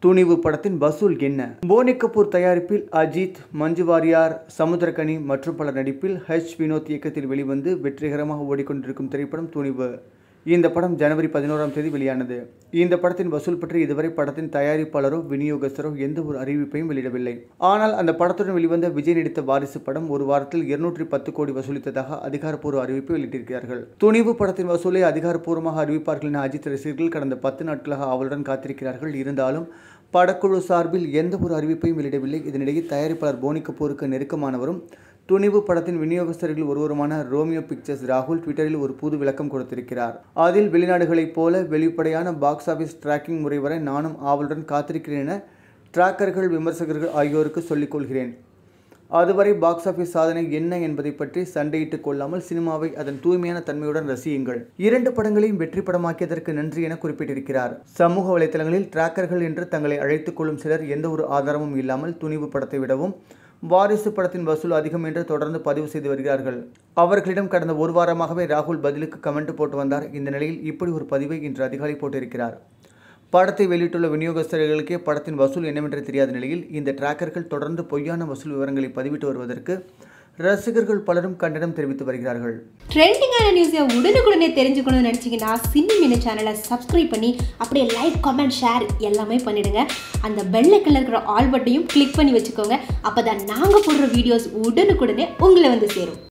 துணிவு படத்தின் வசூல் என்ன? போனி கபூர் தயாரிப்பில் அஜித், மஞ்சு வாரியார், சமுத்திரக்கனி மற்றும் பலர் நடிப்பில் வினோத் இயக்கத்தில் வெளிவந்து வெற்றிகரமாக ஓடிக்கொண்டிருக்கும் திரைப்படம் துணிவு. இந்த படம் ஜனவரி 11ஆம் தேதி வெளியானது. இந்த படத்தின் வசூல் பற்றி இதுவரை படத்தின் தயாரிப்பாளரோ விநியோகஸ்தரோ எந்த ஒரு அறிவிப்பையும் வெளியிடவில்லை. ஆனால் அந்த படத்துடன் வெளிவந்த விஜய் நடித்த வாரிசு படம் ஒரு வாரத்தில் 210 கோடி வசூலித்ததாக அதிகாரப்பூர்வ அறிவிப்பை வெளியிட்டிருக்கிறார்கள். துணிவு படத்தின் வசூலை அதிகாரப்பூர்வமாக அறிவிப்பார்கள் என அஜித் ரசிகர்கள் கடந்த 10 நாட்களாக ஆவலுடன் காத்திருக்கிறார்கள். இருந்தாலும் படக்குழு சார்பில் எந்த ஒரு அறிவிப்பையும் வெளியிடவில்லை. இதனிடையே தயாரிப்பாளர் போனி கபூருக்கு நெருக்கமானவரும் துணிவு படத்தின் விநியோகஸ்தர்கள் ஒருவருமான ரோமியோ பிக்சர்ஸ் ராகுல் ட்விட்டரில் ஒரு புது விளக்கம் கொடுத்திருக்கிறார். அதில் வெளிநாடுகளைப் போல வெளிப்படையான பாக்ஸ் ஆஃபீஸ் டிராக்கிங் முறை வரை நானும் ஆவலுடன் காத்திருக்கிறேன் என டிராக்கர்கள், விமர்சகர்கள் ஆகியோருக்கு சொல்லிக் கொள்கிறேன். அதுவரை பாக்ஸ் ஆஃபீஸ் சாதனை என்ன என்பதை பற்றி சண்டையிட்டுக் கொள்ளாமல் சினிமாவை அதன் தூய்மையான தன்மையுடன் ரசியுங்கள். 2 படங்களையும் வெற்றி படமாக்கியதற்கு நன்றி என குறிப்பிட்டிருக்கிறார். சமூக வலைதளங்களில் டிராக்கர்கள் என்று தங்களை அழைத்துக் கொள்ளும் சிலர் எந்த ஒரு ஆதாரமும் இல்லாமல் துணிவு படத்தை விடவும் வாரிசு படத்தின் வசூல் அதிகம் என்று தொடர்ந்து பதிவு செய்து வருகிறார்கள். அவர்களிடம் கடந்த ஒரு வாரமாகவே ராகுல் பதிலுக்கு கமெண்ட் போட்டு வந்தார். இந்த நிலையில் இப்படி ஒரு பதிவை இன்று அதிகாலை போட்டிருக்கிறார். படத்தை வெளியிட்டுள்ள விநியோகஸ்தர்களுக்கே படத்தின் வசூல் என்னவென்று தெரியாத நிலையில் இந்த டிராக்கர்கள் தொடர்ந்து பொய்யான வசூல் விவரங்களை பதிவிட்டு வருவதற்கு ரசிகர்கள் பலரும் கண்டனம் தெரிவித்து வருகிறார்கள். ட்ரெண்டிங்கான நியூஸை உடனுக்குடனே தெரிஞ்சுக்கணும்னு நினச்சிங்கன்னா சினிமினி சேனலை சப்ஸ்கிரைப் பண்ணி அப்படியே லைக், கமெண்ட், ஷேர் எல்லாமே பண்ணிடுங்க. அந்த பெல் ஐகான்ல இருக்கிற ஆல் பட்டனையும் கிளிக் பண்ணி வச்சுக்கோங்க. அப்போ தான் நாங்கள் போடுற வீடியோஸ் உடனுக்குடனே உங்களை வந்து சேரும்.